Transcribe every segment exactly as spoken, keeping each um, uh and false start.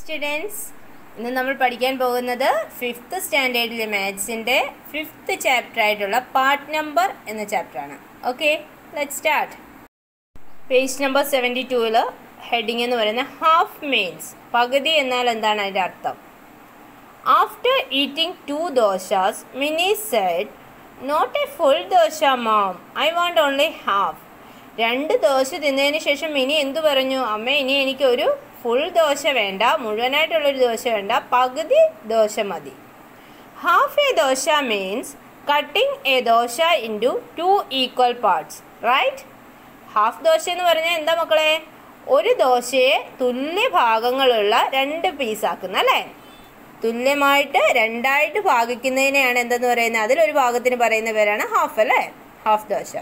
Students, ഇന്ന് നമ്മൾ പഠിക്കാൻ പോകുന്നത് ഫിഫ്ത്ത് സ്റ്റാൻഡേർഡിലെ മാത്സിന്റെ ഫിഫ്ത്ത് ചാപ്റ്റർ ആയിട്ടുള്ള പാർട്ട് നമ്പർ എന്ന ചാപ്റ്റർ ആണ്. Okay, let's start. Page number seventy ടൂവിൽ ഹെഡിങ് എന്ന് പറയുന്നത് ഹാഫ് മീൻസ്, പകുതി എന്നാൽ എന്താണ് അതിൻ്റെ അർത്ഥം. After eating two dosas Mini said, not a full dosa mom, I want only half. രണ്ട് ദോശ തിന്നതിന് ശേഷം മിനി എന്തു പറഞ്ഞു? അമ്മ, ഇനി എനിക്ക് ഒരു ഫുൾ ദോശ വേണ്ട, മുഴുവനായിട്ടുള്ളൊരു ദോശ വേണ്ട, പകുതി ദോശ മതി. Half a dosa means cutting a dosa into two equal parts, right? Half dosa എന്ന് പറഞ്ഞാൽ എന്താ മക്കളെ? ഒരു ദോശയെ തുല്യ ഭാഗങ്ങളുള്ള രണ്ട് പീസാക്കുന്ന, അല്ലേ? തുല്യമായിട്ട് രണ്ടായിട്ട് ഭാഗിക്കുന്നതിനെയാണ് എന്തെന്ന് പറയുന്നത്? അതിലൊരു ഭാഗത്തിന് പറയുന്ന പേരാണ് ഹാഫ്, അല്ലേ? Half dosa.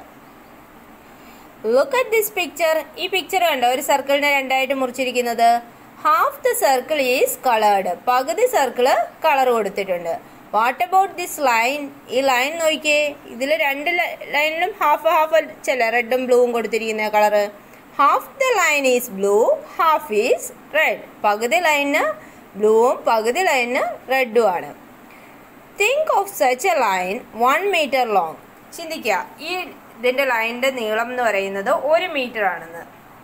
Look at this picture. ഈ പിക്ചർ കണ്ടോ? ഒരു സർക്കിളിനെ രണ്ടായിട്ട് മുറിച്ചിരിക്കുന്നത്. Half the circle is coloured, പകുതി സർക്കിള് കളർ കൊടുത്തിട്ടുണ്ട്. What about this line? ഈ ലൈൻ നോക്കിയേ, ഇതിൽ രണ്ട് ലൈനിലും ഹാഫ് ഹാഫ് ചില റെഡും ബ്ലൂവും കൊടുത്തിരിക്കുന്ന colour. Half the line is blue, half is red. പകുതി ലൈന് ബ്ലൂവും പകുതി ലൈന് റെഡും ആണ്. Think of such a line one metre long. ചിന്തിക്കുക, ഈ ഇതിൻ്റെ ലൈനിൻ്റെ നീളം എന്ന് പറയുന്നത് ഒരു മീറ്റർ ആണെന്ന്.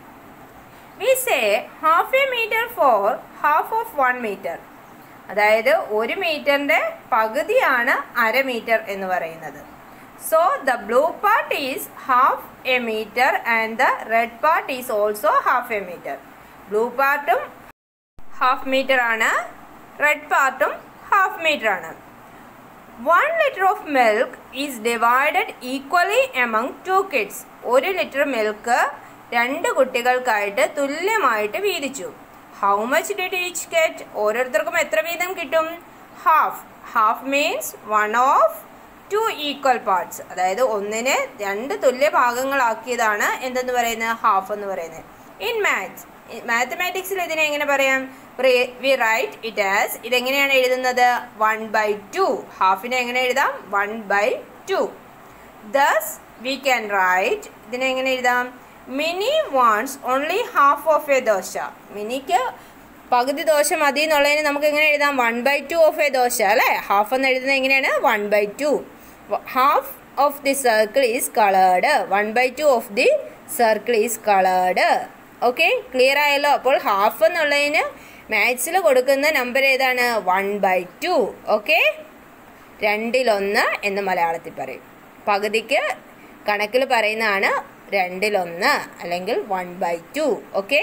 We say half a metre for half of one metre. അതായത് ഒരു മീറ്ററിൻ്റെ പകുതിയാണ് അര മീറ്റർ എന്ന് പറയുന്നത്. So the blue part is half a metre and the red part is also half a metre. Blue പാർട്ടും ഹാഫ് മീറ്റർ ആണ്, red പാർട്ടും ഹാഫ് മീറ്റർ ആണ്. One liter of milk is divided equally among two kids. ഒരു litre milk രണ്ട് കുട്ടികൾക്കായിട്ട് തുല്യമായിട്ട് വീതിച്ചു. How much did each get? ഓരോരുത്തർക്കും എത്ര വീതം കിട്ടും? Half. Half means one of two equal parts. അതായത് ഒന്നിനെ രണ്ട് തുല്യ ഭാഗങ്ങളാക്കിയതാണ് എന്തെന്ന് പറയുന്നത്? ഹാഫ് എന്ന് പറയുന്നത്. ഇൻ മാത്സ്, മാത്തമാറ്റിക്സിൽ ഇതിനെ എങ്ങനെ പറയാം? വി റൈറ്റ് ഇറ്റ് ആസ്, ഇതെങ്ങനെയാണ് എഴുതുന്നത്? One by to. ഹാഫിനെ എങ്ങനെ എഴുതാം? One by two. Thus we can write, ഇതിനെ എങ്ങനെ എഴുതാം? Mini wants only half of a dosa. മിനിക്ക് പകുതി ദോശ മതി എന്നുള്ളതിന് നമുക്ക് എങ്ങനെ എഴുതാം? One by two of a dosa, അല്ലേ? ഹാഫ് എന്ന് എഴുതുന്നത് എങ്ങനെയാണ്? One by two. Half of the circle is coloured. One by two of the circle is coloured. Okay, clear ആയല്ലോ? അപ്പോൾ ഹാഫ് എന്നുള്ളതിന് മാത്സിൽ കൊടുക്കുന്ന നമ്പർ ഏതാണ്? One by two. ഓക്കെ, രണ്ടിലൊന്ന് എന്ന് മലയാളത്തിൽ പറയും. പകുതിക്ക് കണക്കിൽ പറയുന്നതാണ് രണ്ടിലൊന്ന് അല്ലെങ്കിൽ one by two. Okay,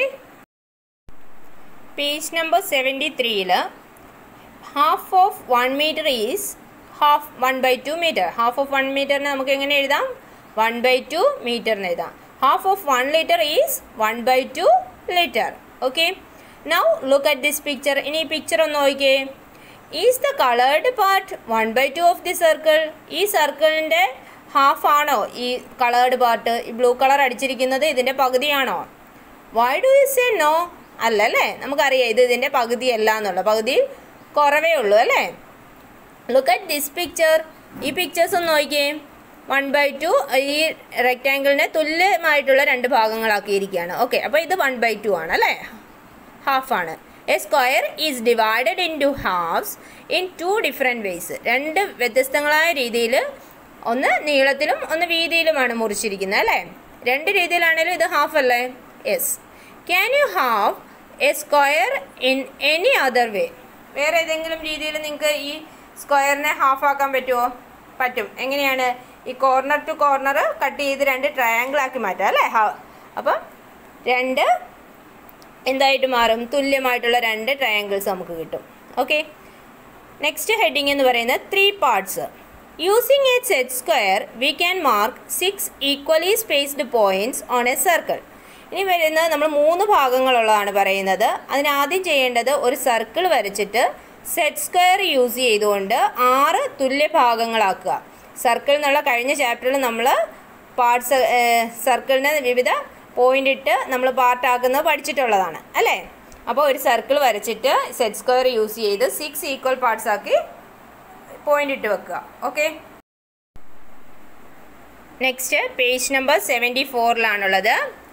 page number seventy ത്രീയിൽ half of one metre is half one by two metre. Half of one മീറ്ററിന് നമുക്ക് എങ്ങനെ എഴുതാം? വൺ ബൈ ടു മീറ്ററിന് എഴുതാം. Half of one liter is one by two liter. Okay. Now look at this picture. In this picture on നോക്കിയേ, is the colored part one by two of the circle? ഈ സർക്കിളിൻ്റെ half ആണോ ഈ coloured part? ഈ blue colour അടിച്ചിരിക്കുന്നത് ഇതിൻ്റെ പകുതിയാണോ? Why do you say no? അല്ലല്ലേ, നമുക്കറിയാം ഇത് ഇതിൻ്റെ പകുതിയല്ല എന്നുള്ള, പകുതി കുറവേ ഉള്ളൂ, അല്ലേ? Look at this picture. ഈ പിക്ചേഴ്സ് ഒന്ന് നോക്കിയേ. വൺ ബൈ ടു ഈ റെക്റ്റാങ്കിളിനെ തുല്യമായിട്ടുള്ള രണ്ട് ഭാഗങ്ങളാക്കിയിരിക്കുകയാണ്. ഓക്കെ, അപ്പോൾ ഇത് വൺ ബൈ ടു ആണ്, അല്ലേ? ഹാഫാണ്. A square is divided in two halves in two different ways. രണ്ട് വ്യത്യസ്തങ്ങളായ രീതിയിൽ, ഒന്ന് നീളത്തിലും ഒന്ന് വീതിയിലുമാണ് മുറിച്ചിരിക്കുന്നത്, അല്ലേ? രണ്ട് രീതിയിലാണെങ്കിലും ഇത് ഹാഫ് അല്ലേ? Yes. Can you have a square in any other way? വേറെ ഏതെങ്കിലും രീതിയിൽ നിങ്ങൾക്ക് ഈ സ്ക്വയറിനെ ഹാഫ് ആക്കാൻ പറ്റുമോ? പറ്റും. എങ്ങനെയാണ്? ഈ കോർണർ ടു കോർണർ കട്ട് ചെയ്ത് രണ്ട് ട്രയാങ്കിൾ ആക്കി മാറ്റാം, അല്ലേ? ഹാ, അപ്പം രണ്ട് എന്തായിട്ട് മാറും? തുല്യമായിട്ടുള്ള രണ്ട് ട്രയാങ്കിൾസ് നമുക്ക് കിട്ടും. ഓക്കെ, നെക്സ്റ്റ് ഹെഡിങ് എന്ന് പറയുന്നത് three parts. Using a set square we can mark six equally spaced points on a circle. ഇനി വരുന്നത് നമ്മൾ മൂന്ന് ഭാഗങ്ങളുള്ളതാണ് പറയുന്നത്. അതിനാദ്യം ചെയ്യേണ്ടത് ഒരു സർക്കിൾ വരച്ചിട്ട് സെറ്റ് സ്ക്വയർ യൂസ് ചെയ്തുകൊണ്ട് ആറ് തുല്യ ഭാഗങ്ങളാക്കുക. സർക്കിൾ എന്നുള്ള കഴിഞ്ഞ ചാപ്റ്ററിൽ നമ്മൾ പാർട്സ് സർക്കിളിനെ വിവിധ പോയിന്റ് ഇട്ട് നമ്മൾ പാർട്ടാക്കുന്നത് പഠിച്ചിട്ടുള്ളതാണ്, അല്ലേ? അപ്പോൾ ഒരു സർക്കിൾ വരച്ചിട്ട് സെറ്റ് സ്ക്വയർ യൂസ് ചെയ്ത് സിക്സ് ഈക്വൽ പാർട്സ് ആക്കി പോയിന്റ് ഇട്ട് വെക്കുക. Okay, next page number seventy ഫോറിലാണുള്ളത്.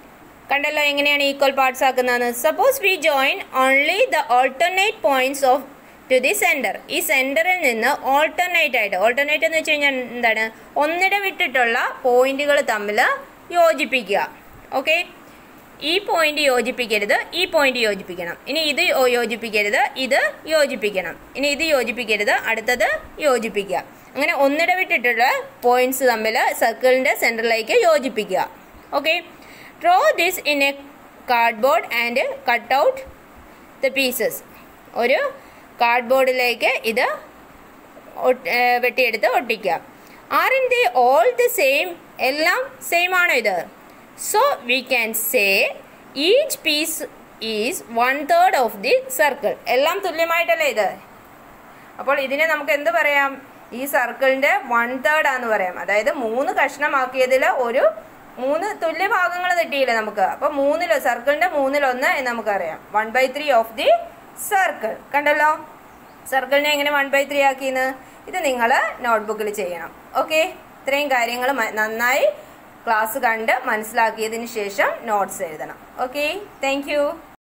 കണ്ടല്ലോ എങ്ങനെയാണ് ഈക്വൽ പാർട്സ് ആക്കുന്നതെന്ന്. Suppose we join only the alternate points of to the centre. ഈ സെൻറ്ററിൽ നിന്ന് ഓൾട്ടർനേറ്റ് ആയിട്ട്, ഓൾട്ടർനേറ്റ് എന്ന് വെച്ച് കഴിഞ്ഞാൽ എന്താണ്, ഒന്നിട വിട്ടിട്ടുള്ള പോയിന്റുകൾ തമ്മിൽ യോജിപ്പിക്കുക. ഓക്കെ, ഈ പോയിന്റ് യോജിപ്പിക്കരുത്, ഈ പോയിന്റ് യോജിപ്പിക്കണം. ഇനി ഇത് യോജിപ്പിക്കരുത്, ഇത് യോജിപ്പിക്കണം. ഇനി ഇത് യോജിപ്പിക്കരുത്, അടുത്തത് യോജിപ്പിക്കുക. അങ്ങനെ ഒന്നിട വിട്ടിട്ടുള്ള പോയിന്റ്സ് തമ്മിൽ സർക്കിളിൻ്റെ സെൻറ്ററിലേക്ക് യോജിപ്പിക്കുക. Okay, draw this in a cardboard and cut out the pieces. ഒരു കാർഡ്ബോർഡിലേക്ക് ഇത് വെട്ടിയെടുത്ത് ഒട്ടിക്കുക. Are in the all the same, എല്ലാം സെയിം ആണോ ഇത്? So we can say each piece is one third of the circle. എല്ലാം തുല്യമായിട്ടല്ലേ ഇത്? അപ്പോൾ ഇതിനെ നമുക്ക് എന്ത് പറയാം? ഈ സർക്കിളിൻ്റെ വൺ തേർഡ് ആണെന്ന് പറയാം. അതായത് മൂന്ന് കഷ്ണമാക്കിയതിൽ ഒരു മൂന്ന് തുല്യ ഭാഗങ്ങൾ കിട്ടിയില്ലേ നമുക്ക്. അപ്പോൾ മൂന്നിലോ സർക്കിളിൻ്റെ മൂന്നിലൊന്ന് എന്ന് നമുക്കറിയാം. One by three of the circle. കണ്ടല്ലോ സർക്കിളിനെ എങ്ങനെ വൺ ബൈ ത്രീ ആക്കിയെന്ന്. ഇത് നിങ്ങൾ നോട്ട്ബുക്കിൽ ചെയ്യണം. ഓക്കെ, ഇത്രയും കാര്യങ്ങൾ നന്നായി ക്ലാസ് കണ്ട് മനസ്സിലാക്കിയതിന് ശേഷം നോട്ട്സ് എഴുതണം. Okay, thank U.